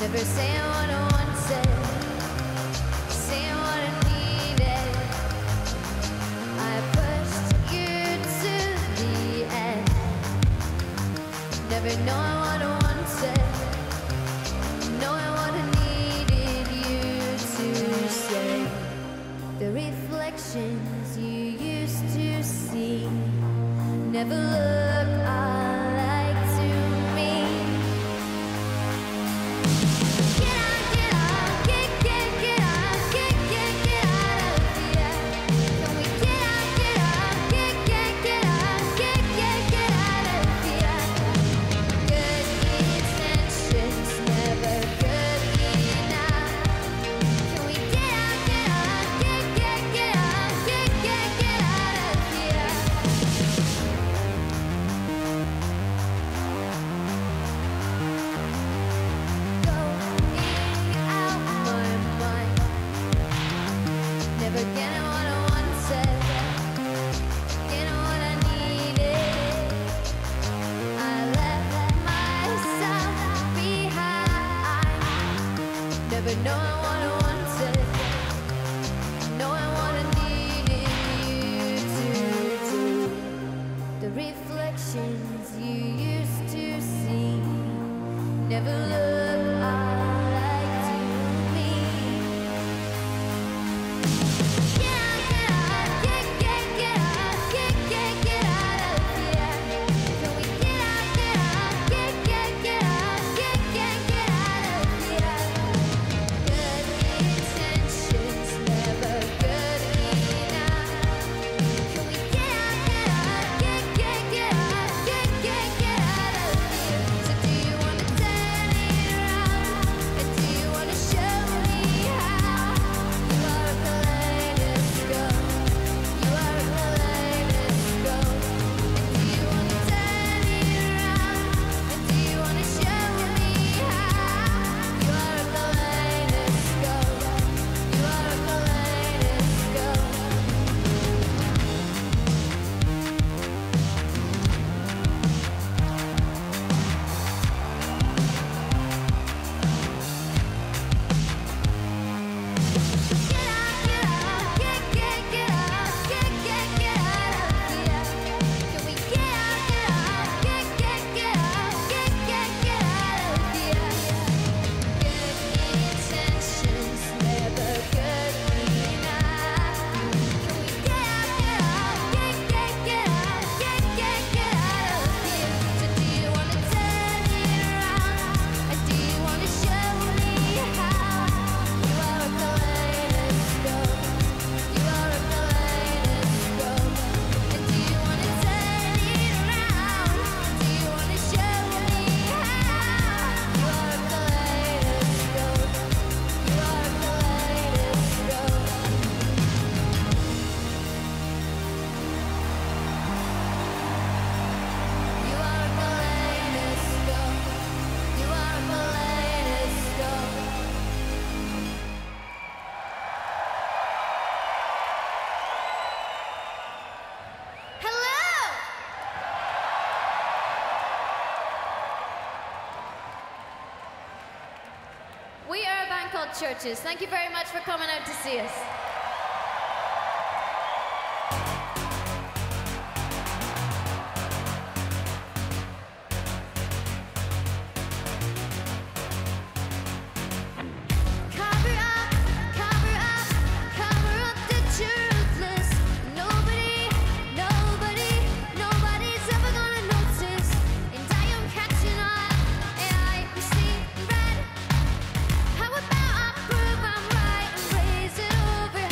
Never saying what I wanted, saying what I needed. I pushed you to the end, never knowing what I wanted, knowing what I needed you to say. The reflections you used to see never look alike to me. Get out, get out, get out, get out of here. Can we get out, get out, get out, get out of here? Good intentions, never good enough. Can we get out, get out, get out, get out of here? Going out my mind, never getting what I wanted, getting what I needed. I left myself behind, never knowing what I wanted, knowing what I needed you to do. The reflections you used to see never look alike to me. Get out, get out, get out, get out of here. Can we get out, get out, get out, get out of here? Good intentions, never good enough. Can we get out, get out, get out of here? So do you wanna turn it around, and do you wanna show me how? You are a kaleidoscope, you are a kaleidoscope. And do you wanna turn it around, and do you wanna show me how? You are a kaleidoscope, you are a kaleidoscope. Get out, get out, get out, get out of here. Can we get out, get out, get out of here? Good intentions, never good enough. Can we get out, get out of here? So do you wanna turn it around, or do you wanna show me how? You are a kaleidoscope, you are a kaleidoscope. And do you wanna turn it around, do you wanna show me how? You are a kaleidoscope, you are a kaleidoscope. You are a kaleidoscope, you are a kaleidoscope. Hello! We are a band called Churches. Thank you very much for coming out to see us. Cover up, cover up, cover up the truthless. Nobody's ever gonna notice. And I am catching on, and I see red. How about I prove I'm right and raise it over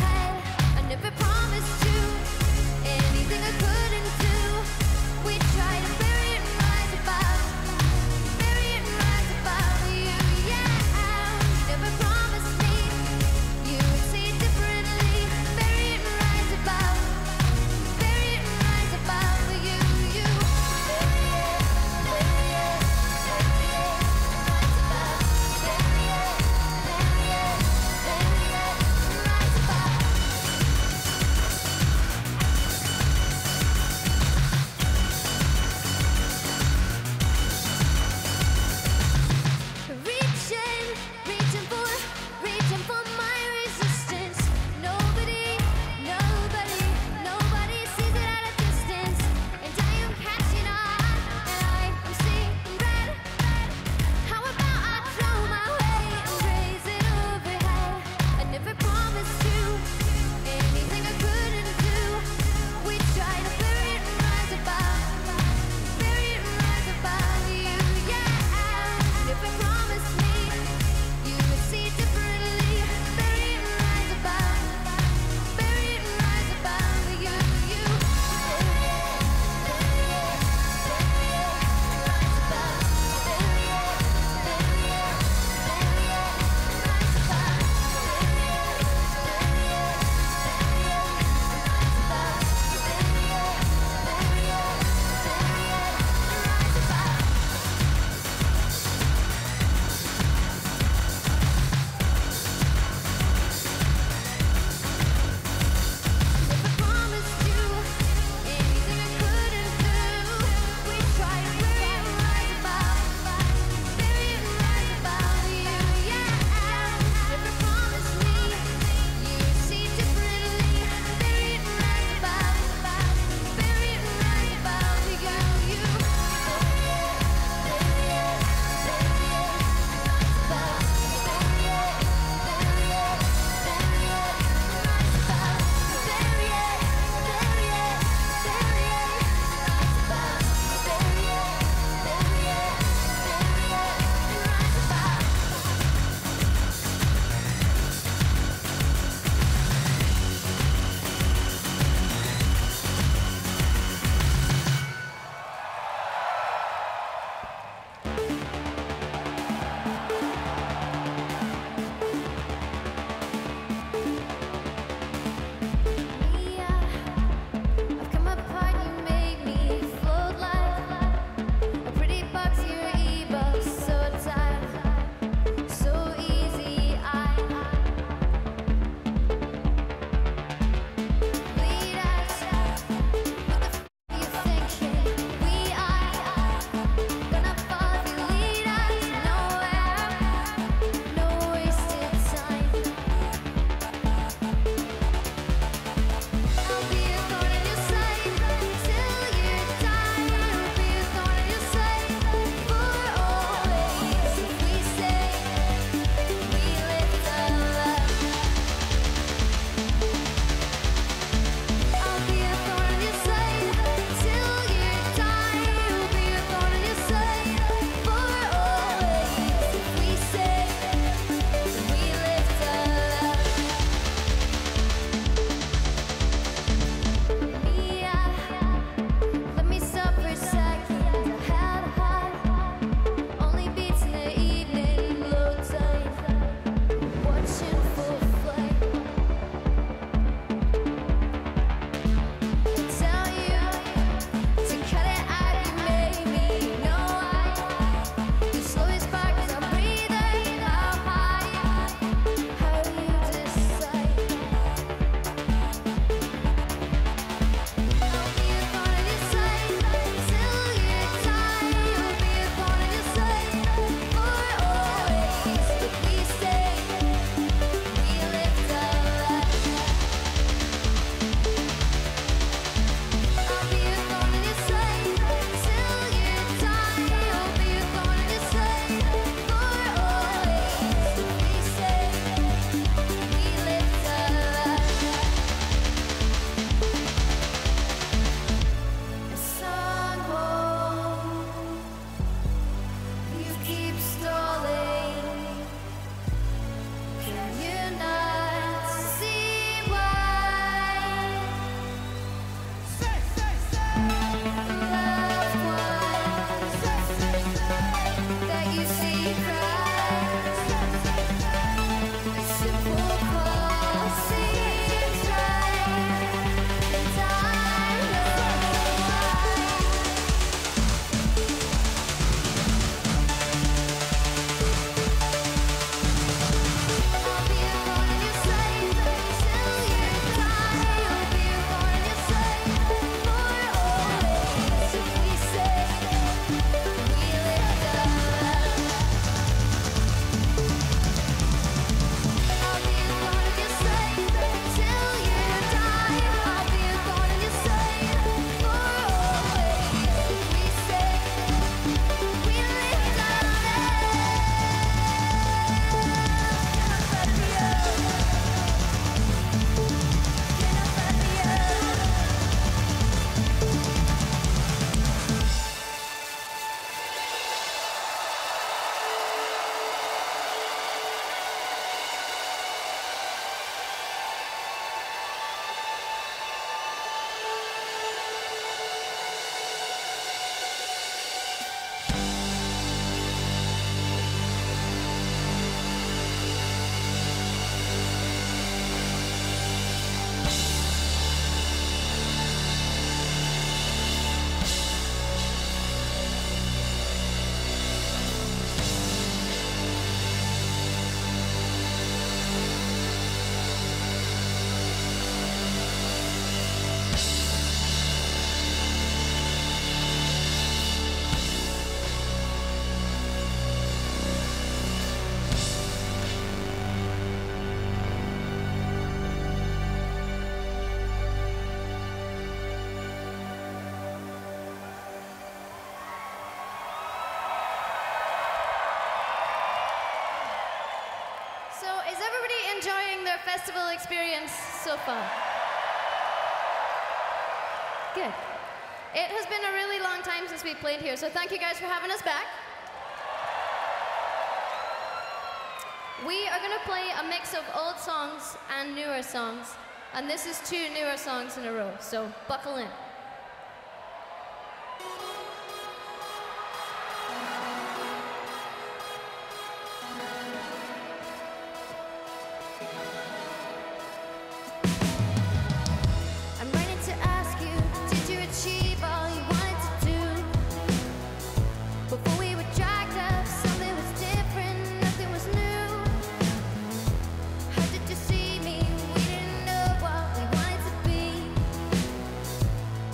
reaching for my resistance. Nobody, nobody sees it at a distance. And I am catching on, and I am seeing red. How about I throw my weight and raise it overhead? I never promised you anything I couldn't do. We try to bury it and rise above, bury it and rise above you, yeah. Never promised me you everybody enjoying their festival experience so far? Good. It has been a really long time since we played here, so thank you guys for having us back. We are going to play a mix of old songs and newer songs, and this is 2 newer songs in a row, so buckle in. I'm writing to ask you, did you achieve all you wanted to do? Before we were dragged up, something was different, nothing was new. How did you see me? We didn't know what we wanted to be.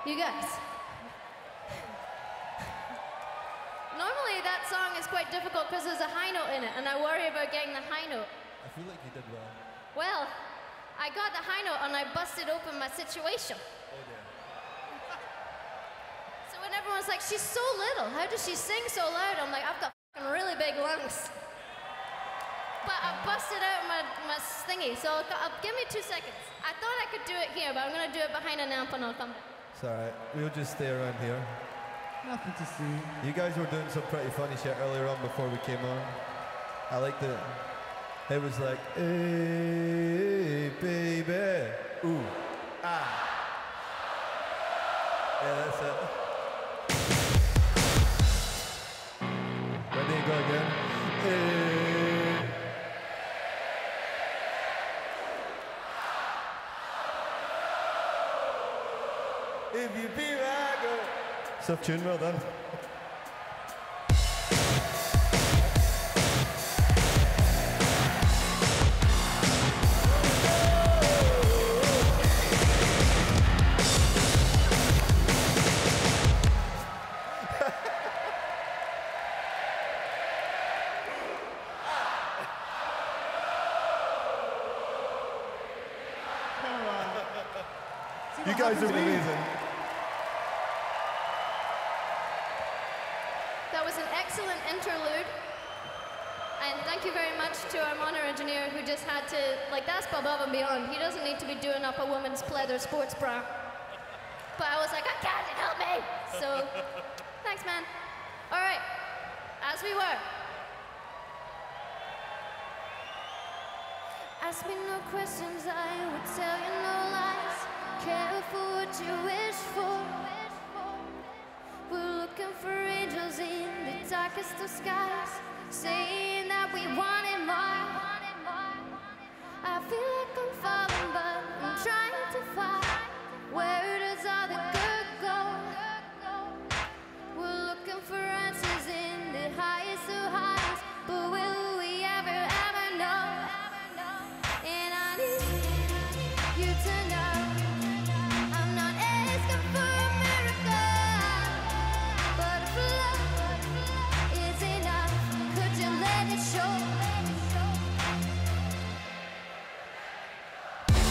You guys. Normally that song is quite difficult because there's a high note in it, and I worry about getting the high note. I feel like you did well. Well, I got the high note and I busted open my situation. Oh dear. So when everyone's like, she's so little, how does she sing so loud? I'm like, I've got fucking really big lungs. But I busted out my thingy, so give me 2 seconds. I thought I could do it here, but I'm gonna do it behind an amp and I'll come back. It's alright, we'll just stay around here. Nothing to see. You guys were doing some pretty funny shit earlier on before we came on. I liked it. It was like, hey, baby, ooh, ah. Yeah, that's it. Ready to go again? Hey. If you be my girl. Stuff tune, well done. You guys are amazing. That was an excellent interlude. And thank you very much to our monitor engineer who just had to, like, that's above and beyond. He doesn't need to be doing up a woman's pleather sports bra. But I was like, I can't help me. So, thanks, man. All right, as we were. Ask me no questions, I would tell you no lies. Careful what you wish for. We're looking for angels in the darkest of skies, saying that we wanted more. I feel like I'm falling, but I'm trying to find where does all the good go? We're looking for answers in the highest of highs, but will we ever know? And I need you to know I'm not asking for a miracle, but if love is enough, could you let it show?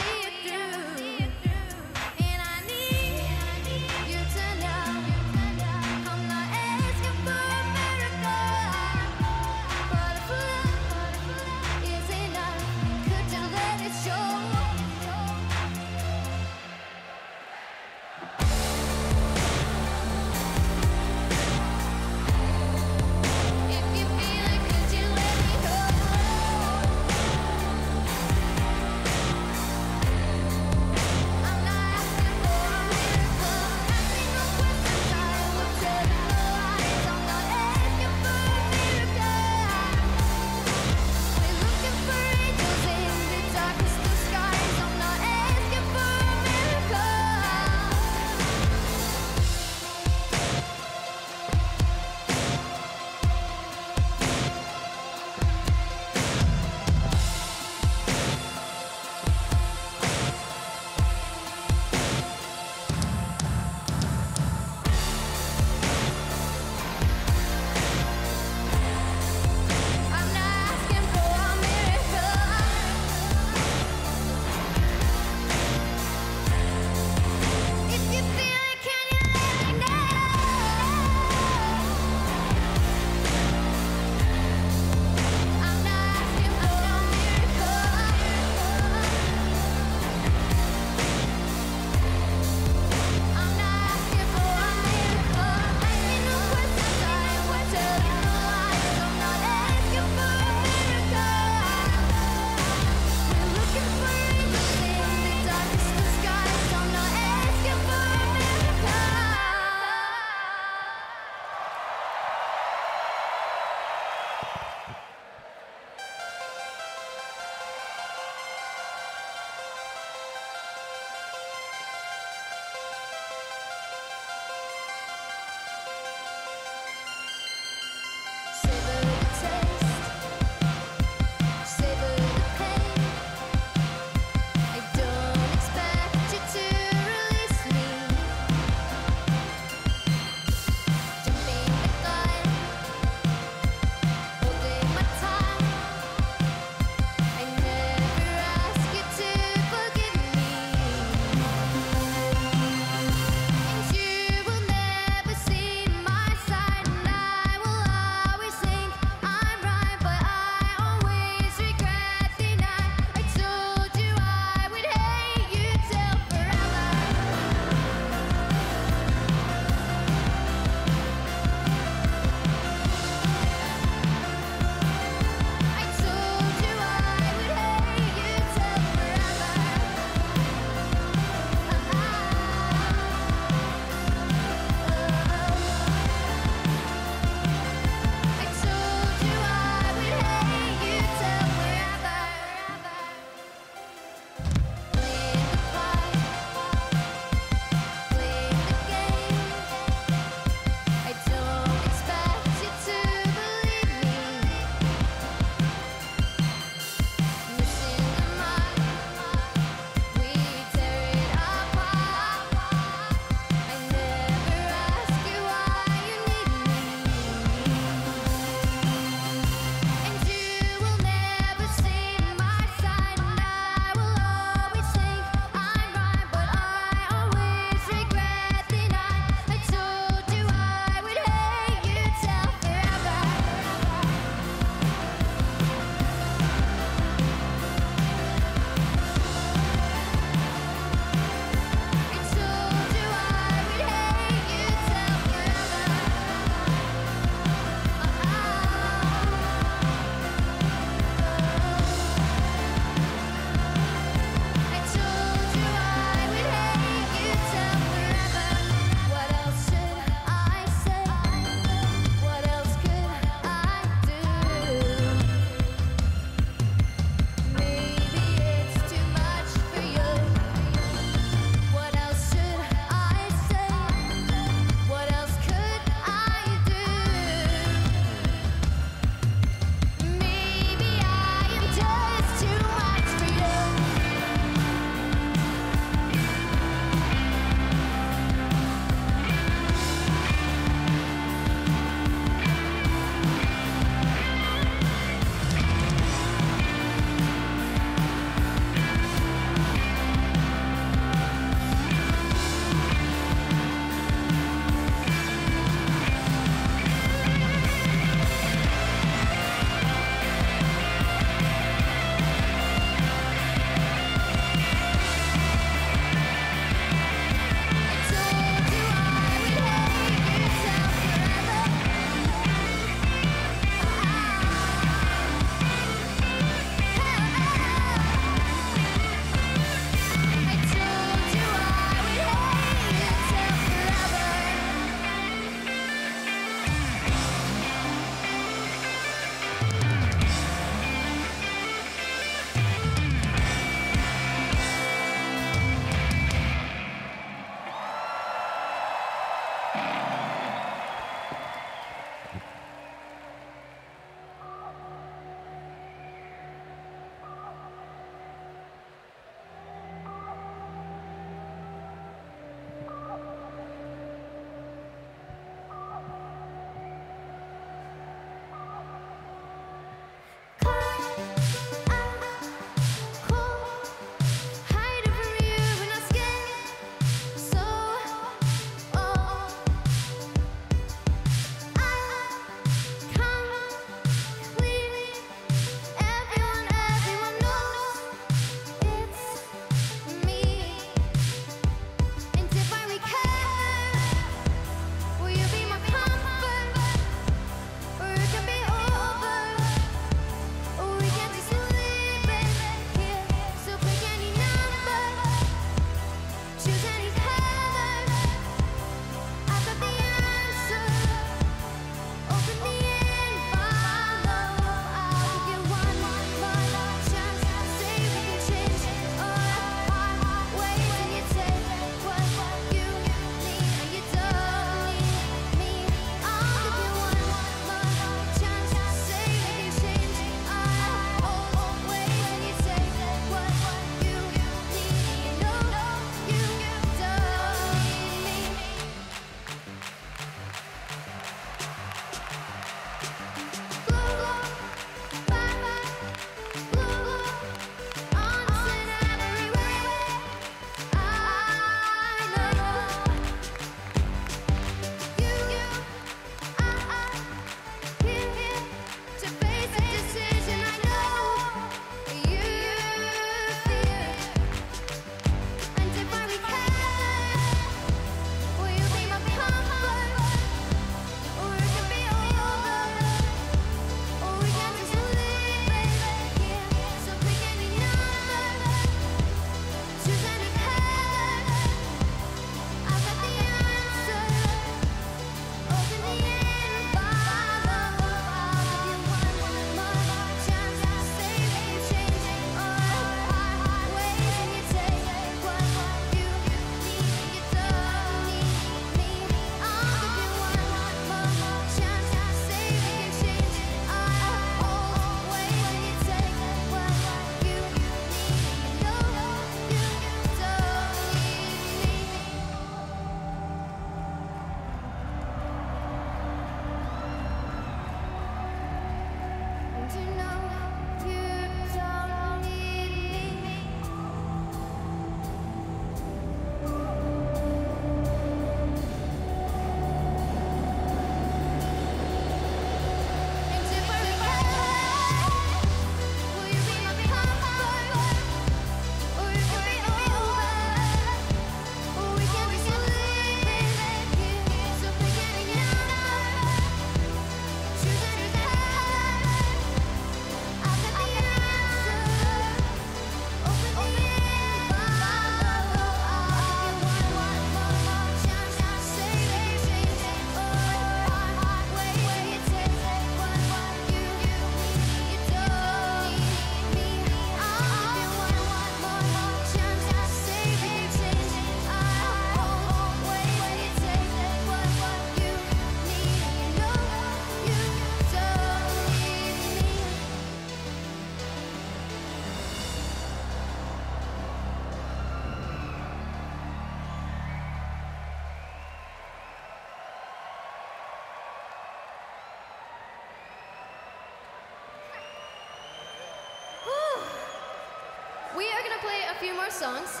a few more songs.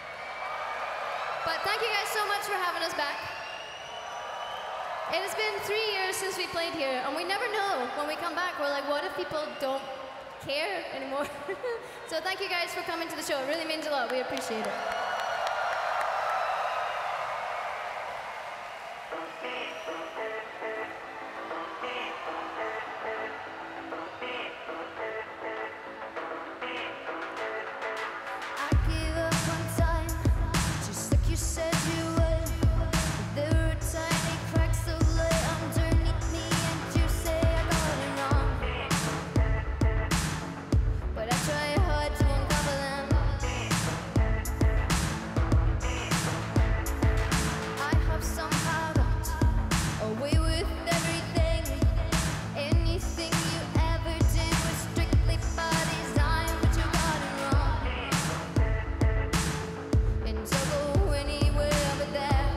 But thank you guys so much for having us back. It has been 3 years since we played here, and we never know when we come back. We're like, what if people don't care anymore? So thank you guys for coming to the show. It really means a lot. We appreciate it. I gave up on time, just like you said you would. There were tiny cracks of light underneath me, and you say I got it wrong. But I try hard to uncover them. I have somehow got away with everything. Anything you ever did was strictly by design, but you got it wrong. And don't go anywhere but there.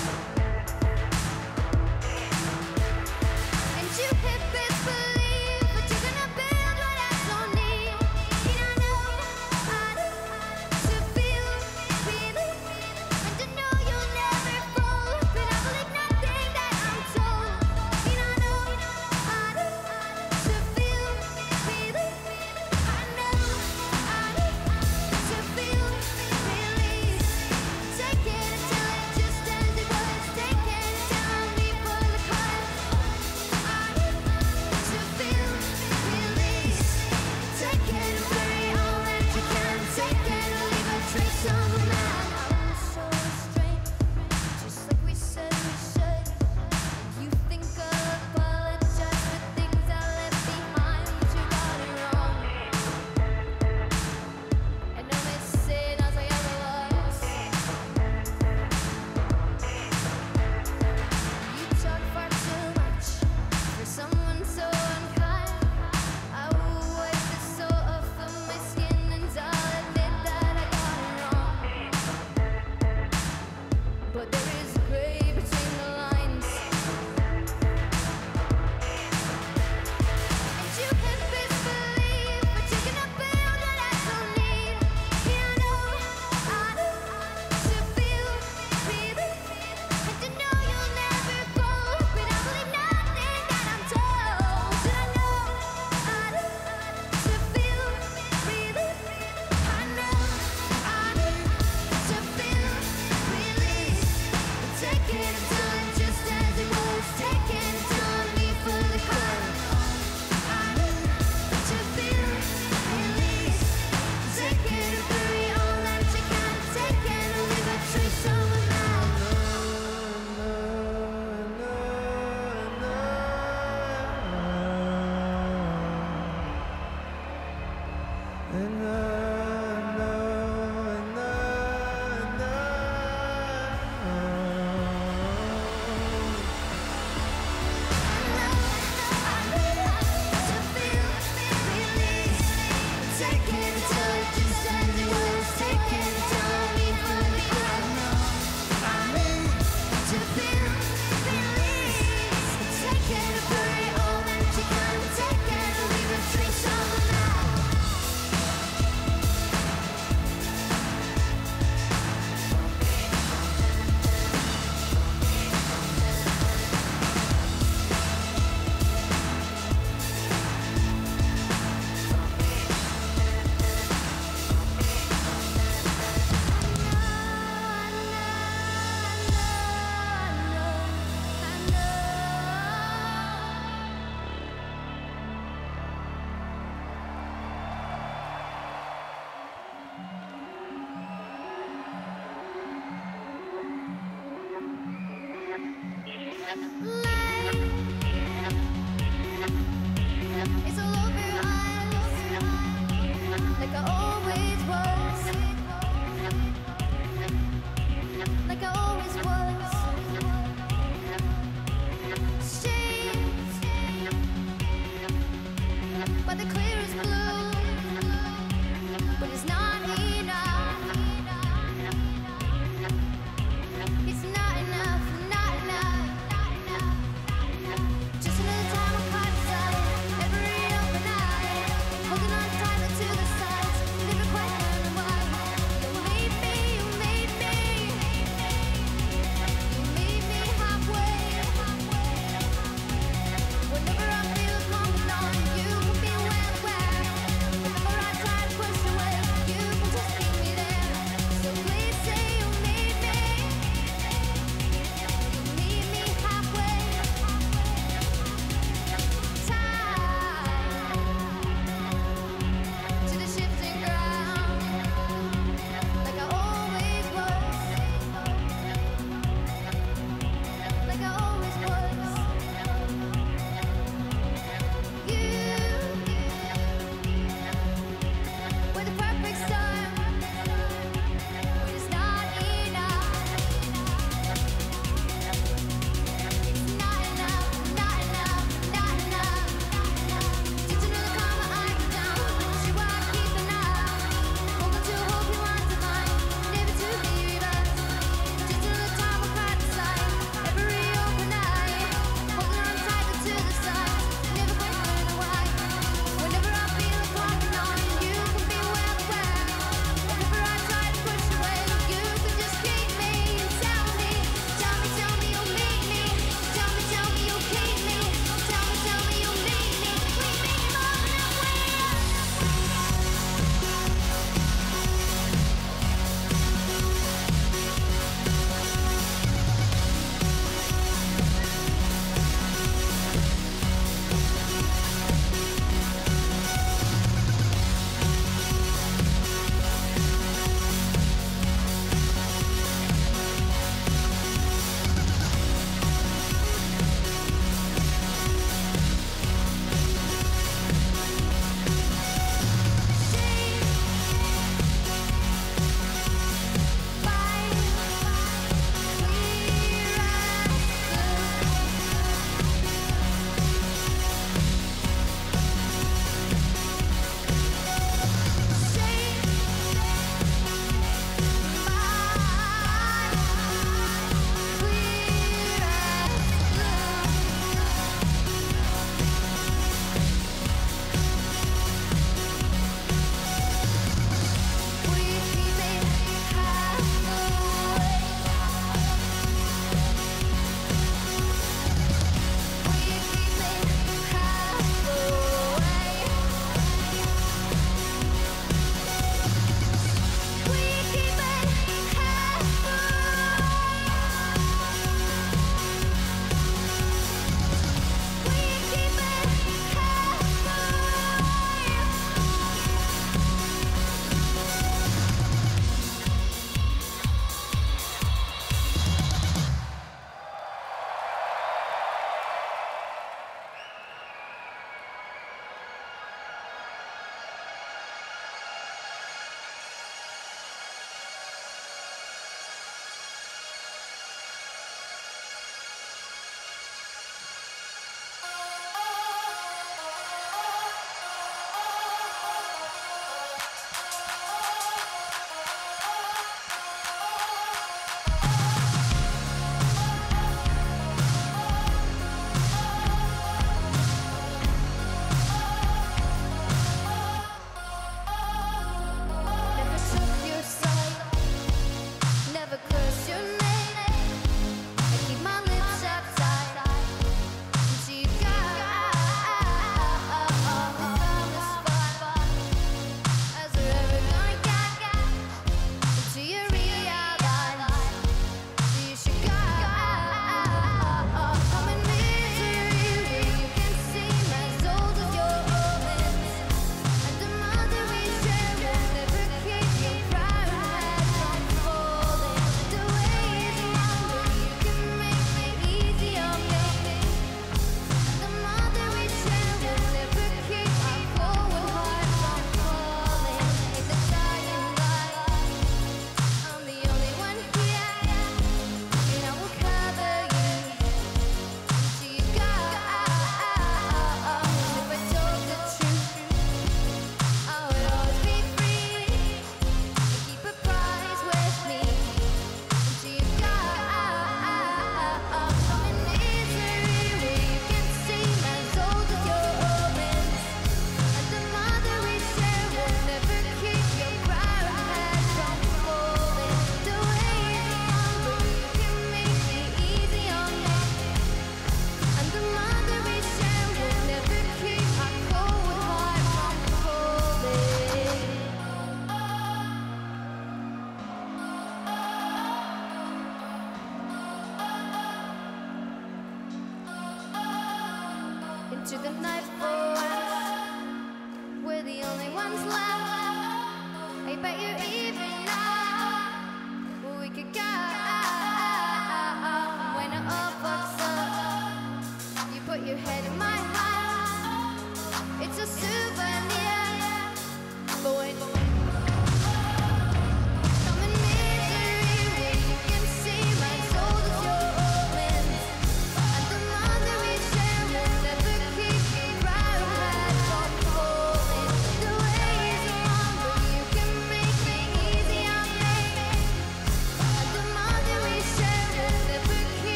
And you hit best believe, but you're gonna build what I don't need. And I know how to feel, really. And to know you'll never fall, but I believe nothing that I'm told. And I know how to feel, really. I know how to feel, really. Take it until it just as it was. Take it until I'm before the clouds. I to feel, release. Take it and bury all that you can. Take it and leave a trace on the map. I was so restrained, just like we said we should. You think I'll apologize for things I left behind, but you got it wrong. And no missing as I ever was. You talk far too much for someone so unkind. I will wipe the soul off of my skin, and I'll admit that I got it wrong. But there is gray between the lines. And you can best believe, but you're gonna build what I don't need. And I know how to feel, really. And to know you'll never fall, but I believe nothing that I'm told. And I know how to feel, really. I know how to feel, really. Take it until it just as it was. Take it until I'm before the clouds. To feel, release. Take it and bury all that you can. Take it and leave a trace on the map. To feel, release. Take it until it just as it was. Take it until I'm before the clouds. To feel, release. Take it and bury all that you can. Take it and leave a trace on the map. It's all over us, like I always was, like I always was. Shaped by the clearest blue, but it's not enough. It's not enough, not enough. Just another time I'm caught inside every open night, holding on tighter to the sides, never quite knowing why.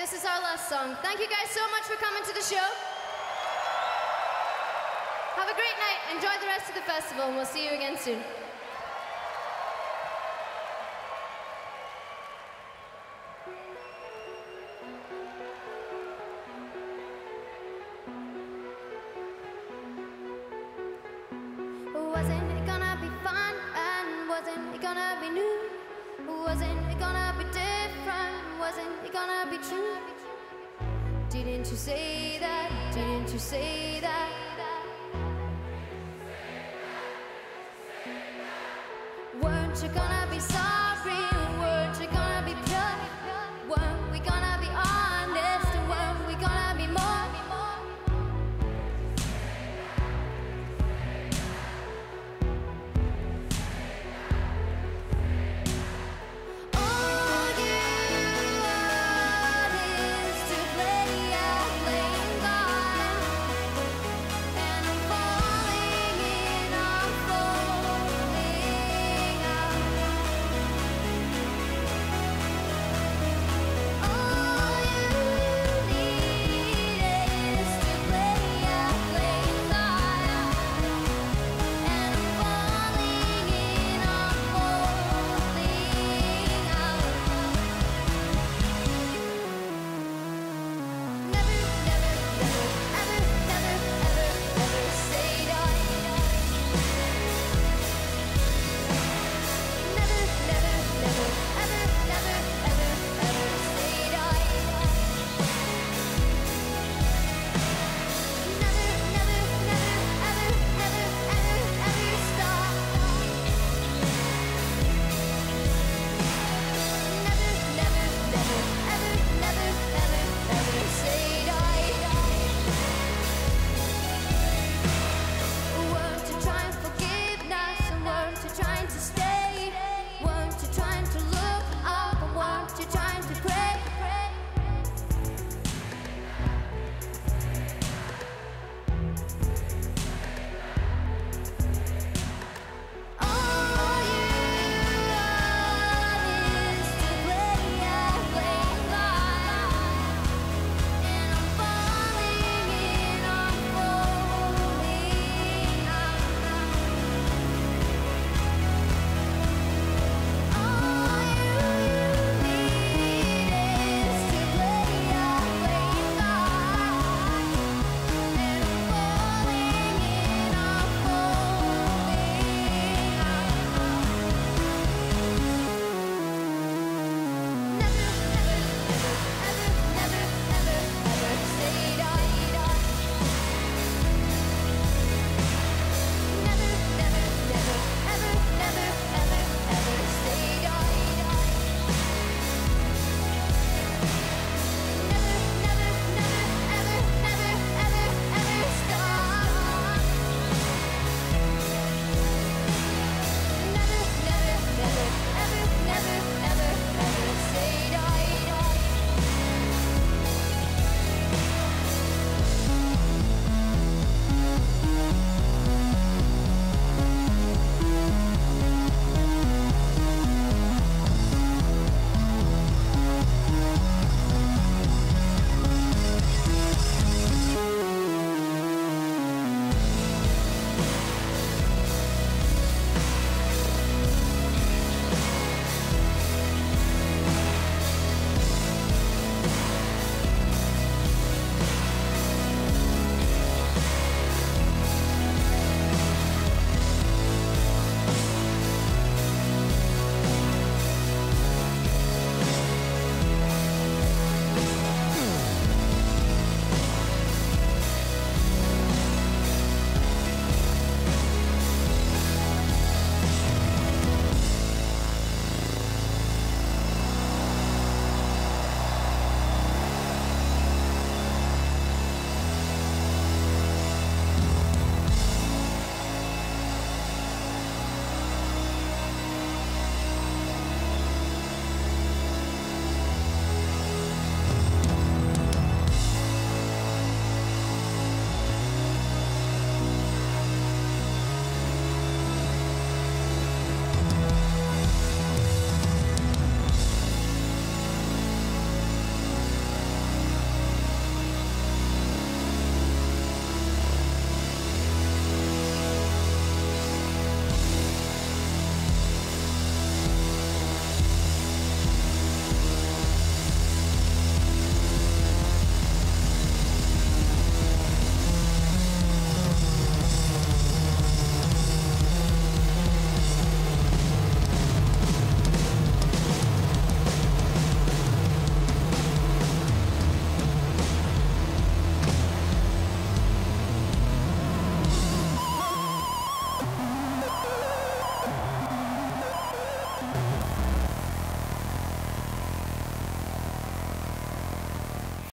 This is our last song. Thank you guys so much for coming to the show. Have a great night. Enjoy the rest of the festival, and we'll see you again soon. Wasn't it gonna be fun, and wasn't it gonna be new? Wasn't it gonna be different? Wasn't it gonna be true? Didn't you say that? Didn't you say that? Weren't you gonna be sorry?